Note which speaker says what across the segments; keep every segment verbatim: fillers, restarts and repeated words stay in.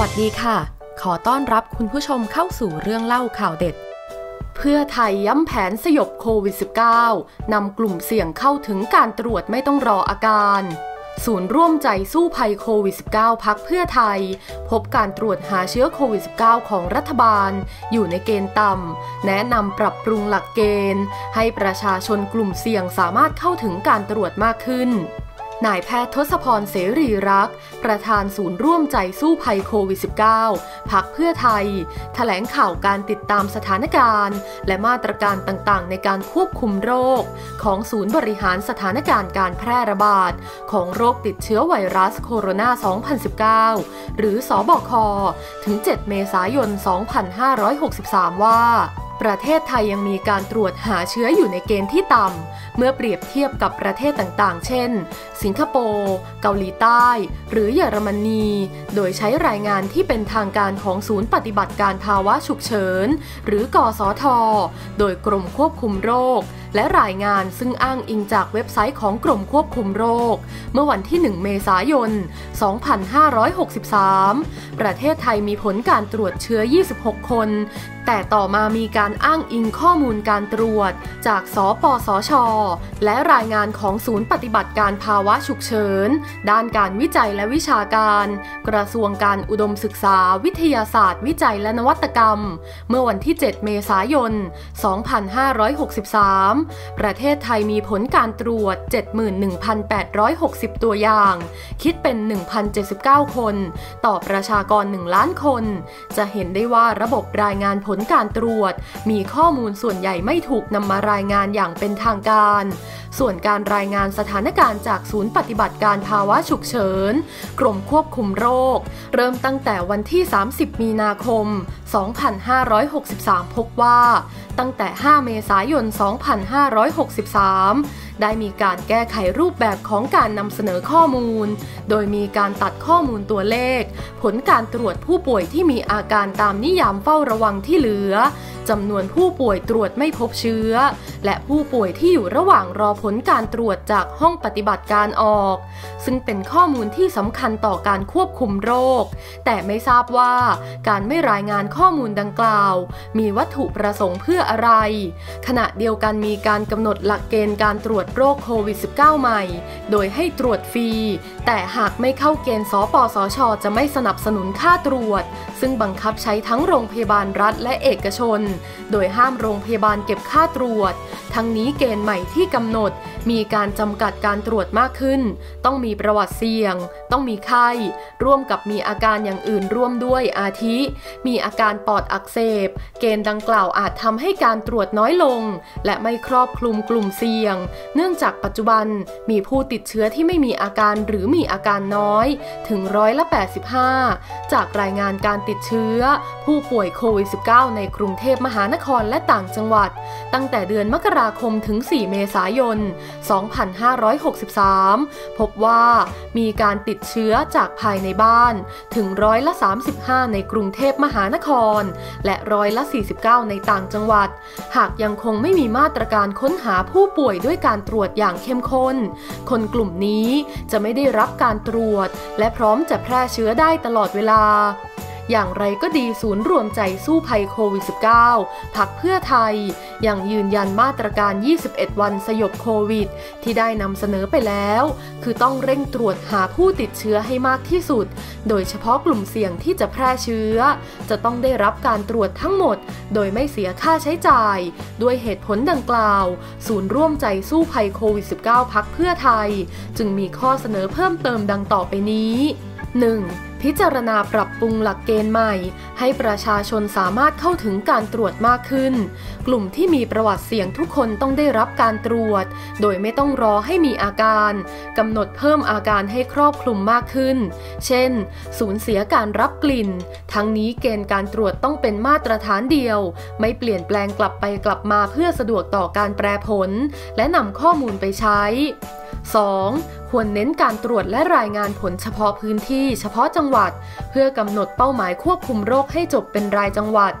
Speaker 1: วัสดีค่ะขอต้อนรับคุณผู้ชมเข้าสู่เรื่องเล่าข่าวเด็ดเพื่อไทยย้ำแผนสยบโควิด สิบเก้า นำกลุ่มเสี่ยงเข้าถึงการตรวจไม่ต้องรออาการศูนย์ร่วมใจสู้ภัยโควิด สิบเก้า พรรคเพื่อไทยพบการตรวจหาเชื้อโควิด สิบเก้า ของรัฐบาลอยู่ในเกณฑ์ต่ำแนะนำปรับปรุงหลักเกณฑ์ให้ประชาชนกลุ่มเสี่ยงสามารถเข้าถึงการตรวจมากขึ้นนายแพทย์ทศพรเสรีรักษ์ประธานศูนย์ร่วมใจสู้ภัยโควิด สิบเก้า พรรคเพื่อไทยแถลงข่าวการติดตามสถานการณ์และมาตรการต่างๆในการควบคุมโรคของศูนย์บริหารสถานการณ์การแพร่ระบาดของโรคติดเชื้อไวรัสโคโรนา สองพันสิบเก้า หรือสบคถึง เจ็ด เมษายน สองพันห้าร้อยหกสิบสาม ว่าประเทศไทยยังมีการตรวจหาเชื้ออยู่ในเกณฑ์ที่ต่ำเมื่อเปรียบเทียบกับประเทศต่างๆเช่นสิงคโปร์เกาหลีใต้หรือเยอรมนีโดยใช้รายงานที่เป็นทางการของศูนย์ปฏิบัติการภาวะฉุกเฉินหรือกสท.โดยกรมควบคุมโรคและรายงานซึ่งอ้างอิงจากเว็บไซต์ของกรมควบคุมโรคเมื่อวันที่ หนึ่ง เมษายน สองพันห้าร้อยหกสิบสาม ประเทศไทยมีผลการตรวจเชื้อ ยี่สิบหก คนแต่ต่อมามีการอ้างอิงข้อมูลการตรวจจากสปสช.และรายงานของศูนย์ปฏิบัติการภาวะฉุกเฉินด้านการวิจัยและวิชาการกระทรวงการอุดมศึกษาวิทยาศาสตร์วิจัยและนวัตกรรมเมื่อวันที่ เจ็ด เมษายน สองพันห้าร้อยหกสิบสาม ประเทศไทยมีผลการตรวจ เจ็ดหมื่นหนึ่งพันแปดร้อยหกสิบ ตัวอย่างคิดเป็น หนึ่งพันเจ็ดสิบเก้า คนต่อประชากร หนึ่ง ล้านคนจะเห็นได้ว่าระบบรายงานผลการตรวจมีข้อมูลส่วนใหญ่ไม่ถูกนำมารายงานอย่างเป็นทางการส่วนการรายงานสถานการณ์จากศูนย์ปฏิบัติการภาวะฉุกเฉินกรมควบคุมโรคเริ่มตั้งแต่วันที่ สามสิบ มีนาคม สองพันห้าร้อยหกสิบสาม พบว่าตั้งแต่ ห้า เมษายน สองพันห้าร้อยหกสิบสาม ได้มีการแก้ไขรูปแบบของการนำเสนอข้อมูลโดยมีการตัดข้อมูลตัวเลขผลการตรวจผู้ป่วยที่มีอาการตามนิยามเฝ้าระวังที่เหลือจำนวนผู้ป่วยตรวจไม่พบเชื้อและผู้ป่วยที่อยู่ระหว่างรอผลการตรวจจากห้องปฏิบัติการออกซึ่งเป็นข้อมูลที่สำคัญต่อการควบคุมโรคแต่ไม่ทราบว่าการไม่รายงานข้อมูลดังกล่าวมีวัตถุประสงค์เพื่ออะไรขณะเดียวกันมีการกำหนดหลักเกณฑ์การตรวจโรคโควิด สิบเก้า ใหม่โดยให้ตรวจฟรีแต่หากไม่เข้าเกณฑ์สปสช.จะไม่สนับสนุนค่าตรวจซึ่งบังคับใช้ทั้งโรงพยาบาลรัฐและเอกชนโดยห้ามโรงพยาบาลเก็บค่าตรวจทั้งนี้เกณฑ์ใหม่ที่กำหนดมีการจำกัดการตรวจมากขึ้นต้องมีประวัติเสี่ยงต้องมีไข้ร่วมกับมีอาการอย่างอื่นร่วมด้วยอาทิมีอาการปอดอักเสบเกณฑ์ดังกล่าวอาจทำให้การตรวจน้อยลงและไม่ครอบคลุมกลุ่มเสี่ยงเนื่องจากปัจจุบันมีผู้ติดเชื้อที่ไม่มีอาการหรือมีอาการน้อยถึงร้อยละแปดสิบห้าจากรายงานการติดเชื้อผู้ป่วยโควิด สิบเก้า ในกรุงเทพมหานครและต่างจังหวัดตั้งแต่เดือนมกราคมถึง สี่ เมษายน สองพันห้าร้อยหกสิบสาม พบว่ามีการติดเชื้อจากภายในบ้านถึงร้อยละสามสิบห้าในกรุงเทพมหานครและร้อยละสี่สิบเก้าในต่างจังหวัดหากยังคงไม่มีมาตรการค้นหาผู้ป่วยด้วยการตรวจอย่างเข้มข้นคนกลุ่มนี้จะไม่ได้รับการตรวจและพร้อมจะแพร่เชื้อได้ตลอดเวลาอย่างไรก็ดีศูนย์รวมใจสู้ภัยโควิด สิบเก้า พรรคเพื่อไทยยังยืนยันมาตรการ ยี่สิบเอ็ด วันสยบโควิดที่ได้นำเสนอไปแล้วคือต้องเร่งตรวจหาผู้ติดเชื้อให้มากที่สุดโดยเฉพาะกลุ่มเสี่ยงที่จะแพร่เชื้อจะต้องได้รับการตรวจทั้งหมดโดยไม่เสียค่าใช้จ่ายด้วยเหตุผลดังกล่าวศูนย์ร่วมใจสู้ภัยโควิด สิบเก้า พรรคเพื่อไทยจึงมีข้อเสนอเพิ่มเติมดังต่อไปนี้ หนึ่งพิจารณาปรับปรุงหลักเกณฑ์ใหม่ให้ประชาชนสามารถเข้าถึงการตรวจมากขึ้นกลุ่มที่มีประวัติเสี่ยงทุกคนต้องได้รับการตรวจโดยไม่ต้องรอให้มีอาการกำหนดเพิ่มอาการให้ครอบคลุมมากขึ้นเช่นสูญเสียการรับกลิ่นทั้งนี้เกณฑ์การตรวจต้องเป็นมาตรฐานเดียวไม่เปลี่ยนแปลงกลับไปกลับมาเพื่อสะดวกต่อการแปรผลและนำข้อมูลไปใช้ สอง ควรเน้นการตรวจและรายงานผลเฉพาะพื้นที่เฉพาะจังหวัดเพื่อกำหนดเป้าหมายควบคุมโรคให้จบเป็นรายจังหวัด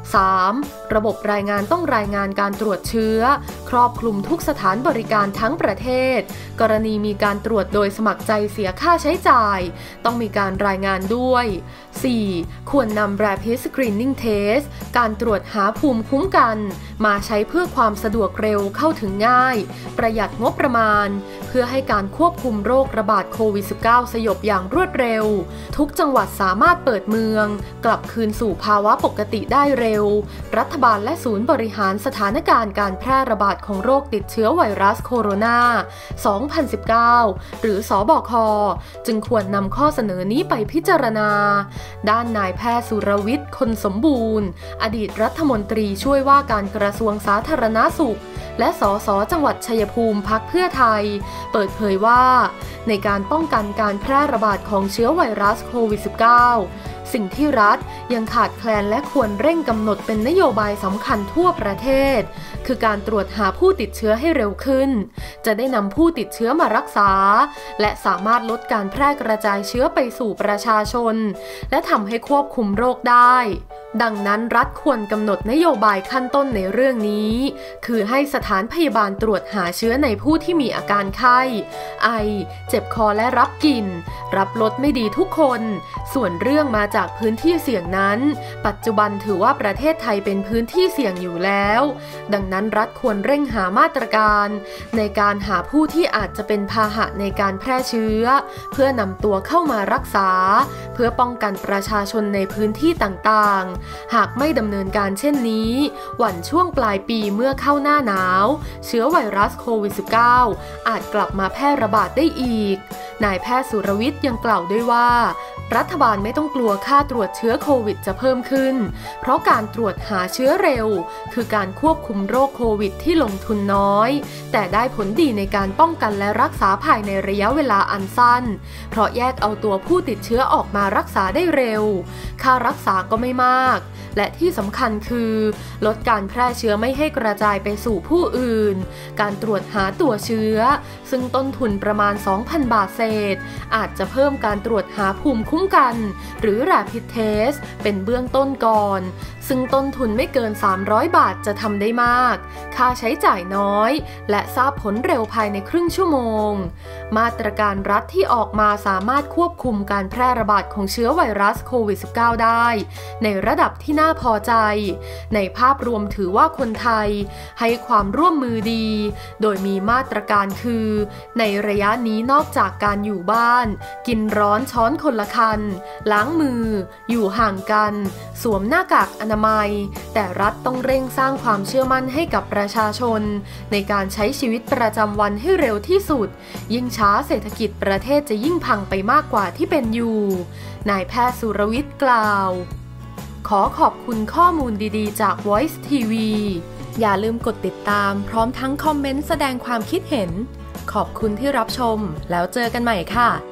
Speaker 1: สาม ระบบรายงานต้องรายงานการตรวจเชื้อครอบคลุมทุกสถานบริการทั้งประเทศกรณีมีการตรวจโดยสมัครใจเสียค่าใช้จ่ายต้องมีการรายงานด้วย สี่ ควรนำ Rapid Screening Test การตรวจหาภูมิคุ้มกันมาใช้เพื่อความสะดวกเร็วเข้าถึงง่ายประหยัดงบประมาณเพื่อให้การควบคุมโรคระบาดโควิด สิบเก้า สยบอย่างรวดเร็วทุกจังหวัดสามารถเปิดเมืองกลับคืนสู่ภาวะปกติได้เร็วรัฐบาลและศูนย์บริหารสถานการณ์การแพร่ระบาดของโรคติดเชื้อไวรัสโคโรนา สองพันสิบเก้า หรือสบคจึงควรนำข้อเสนอนี้ไปพิจารณาด้านนายแพทย์สุรวิทย์คนสมบูรณ์อดีตรัฐมนตรีช่วยว่าการกระทรวงสาธารณสุขและสสจังหวัดชัยภูมิพรรคเพื่อไทยเปิดเผยว่าในการป้องกันการแพร่ระบาดของเชื้อไวรัสโควิด สิบเก้า สิ่งที่รัฐยังขาดแคลนและควรเร่งกำหนดเป็นนโยบายสำคัญทั่วประเทศคือการตรวจหาผู้ติดเชื้อให้เร็วขึ้นจะได้นำผู้ติดเชื้อมารักษาและสามารถลดการแพร่กระจายเชื้อไปสู่ประชาชนและทำให้ควบคุมโรคได้ดังนั้นรัฐควรกำหนดนโยบายขั้นต้นในเรื่องนี้คือให้สถานพยาบาลตรวจหาเชื้อในผู้ที่มีอาการไข้ไอเจ็บคอและรับกลิ่นรับรสไม่ดีทุกคนส่วนเรื่องมาจากพื้นที่เสี่ยงนั้นปัจจุบันถือว่าประเทศไทยเป็นพื้นที่เสี่ยงอยู่แล้วดังนั้นรัฐควรเร่งหามาตรการในการหาผู้ที่อาจจะเป็นพาหะในการแพร่เชื้อเพื่อนำตัวเข้ามารักษาเพื่อป้องกันประชาชนในพื้นที่ต่างๆหากไม่ดำเนินการเช่นนี้วันช่วงปลายปีเมื่อเข้าหน้าหนาวเชื้อไวรัสโควิด สิบเก้า อาจกลับมาแพร่ระบาดได้อีกนายแพทย์สุรวิทย์ยังกล่าวด้วยว่ารัฐบาลไม่ต้องกลัวค่าตรวจเชื้อโควิดจะเพิ่มขึ้นเพราะการตรวจหาเชื้อเร็วคือการควบคุมโรคโควิดที่ลงทุนน้อยแต่ได้ผลดีในการป้องกันและรักษาภายในระยะเวลาอันสั้นเพราะแยกเอาตัวผู้ติดเชื้อออกมารักษาได้เร็วค่ารักษาก็ไม่มากและที่สำคัญคือลดการแพร่เชื้อไม่ให้กระจายไปสู่ผู้อื่นการตรวจหาตัวเชื้อซึ่งต้นทุนประมาณ สองพัน บาทเศษอาจจะเพิ่มการตรวจหาภูมิคุ้มกันหรือ Rapid Test เป็นเบื้องต้นก่อนซึ่งต้นทุนไม่เกินสามร้อยบาทจะทำได้มากค่าใช้จ่ายน้อยและทราบผลเร็วภายในครึ่งชั่วโมงมาตรการรัฐที่ออกมาสามารถควบคุมการแพร่ระบาดของเชื้อไวรัสโควิด สิบเก้า ได้ในระดับที่น่าพอใจในภาพรวมถือว่าคนไทยให้ความร่วมมือดีโดยมีมาตรการคือในระยะนี้นอกจากการอยู่บ้านกินร้อนช้อนคนละคันล้างมืออยู่ห่างกันสวมหน้ากากอนามัยแต่รัฐต้องเร่งสร้างความเชื่อมั่นให้กับประชาชนในการใช้ชีวิตประจำวันให้เร็วที่สุดยิ่งช้าเศรษฐกิจประเทศจะยิ่งพังไปมากกว่าที่เป็นอยู่นายแพทย์สุรวิทย์กล่าวขอขอบคุณข้อมูลดีๆจาก Voice ที วี อย่าลืมกดติดตามพร้อมทั้งคอมเมนต์แสดงความคิดเห็นขอบคุณที่รับชมแล้วเจอกันใหม่ค่ะ